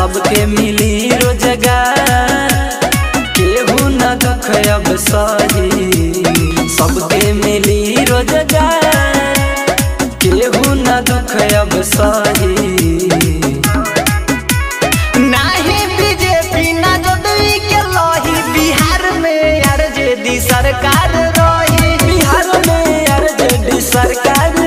सबके मिली रोजगार, केहू न दुख अब सही। सबके मिली रोजगार, केहू न दुख अब सही। नहीं बीजेपी ना जदयू के लही, बिहार में आरजेडी सरकार रही। बिहार में आरजेडी सरकार रही।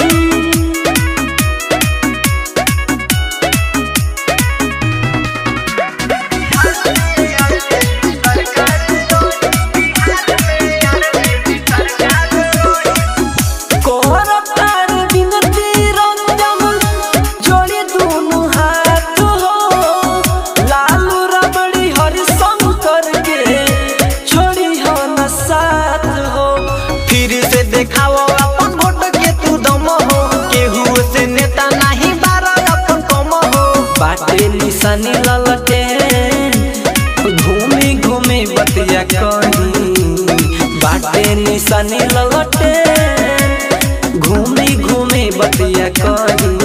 देखाओ अपन वोट के तू दम हो, केहू से नेता नहीं बारा अपन कम हो। बाटे निशानी ललटे, घूमी घूमी बतिया कहीं। बाटे निशानी ललटे, घूमी घूमी बतिया कहीं।